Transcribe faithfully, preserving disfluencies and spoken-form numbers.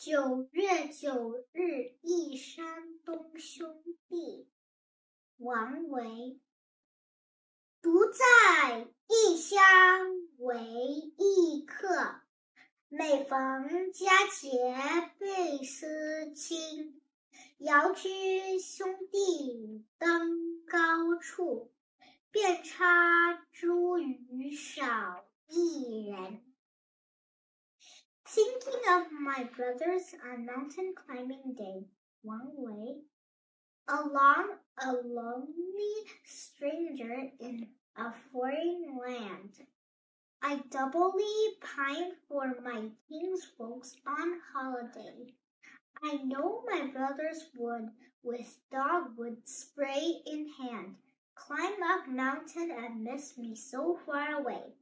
九月九日忆山东兄弟，王维。独在异乡为异客，每逢佳节倍思亲。遥知兄弟登高处，遍插茱萸少一人。Thinking of my brothers on mountain climbing day, Wang Wei. Along a lonely stranger in a foreign land, I doubly pine for my kinsfolks on holiday. I know my brothers would, with dogwood spray in hand, climb up mountain and miss me so far away.